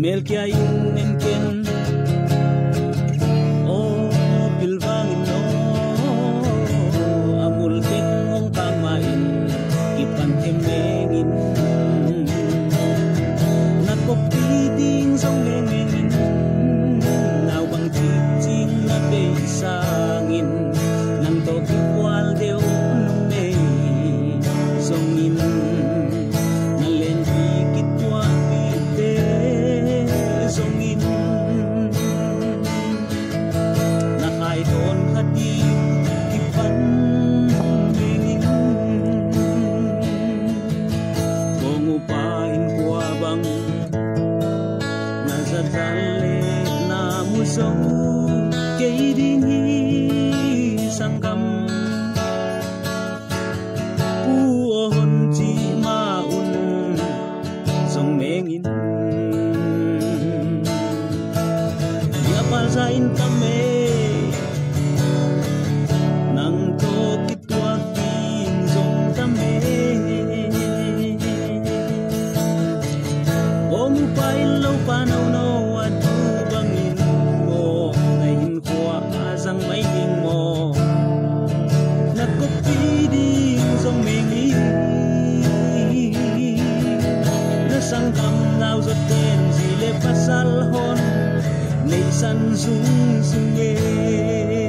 mel kia in en ken o pilwangin no amul tek ngong kamain ipan temengin nakopiding song mengin nawang chiching na besangin nang to kikwal deu nume songin nalen kitwa pite songin nakai don khati ipan mengin bongupain kwa bang nazadale na musong kay dingi sangkam puon chi maun song mengin ya palsain kame nang to kitwa king song kame om pai lo panaw no adu bangin mo ngayon ko asang may ding mo nakopiding song mengin nasangkam naw sa ten sile pasal hon nay san sung sunge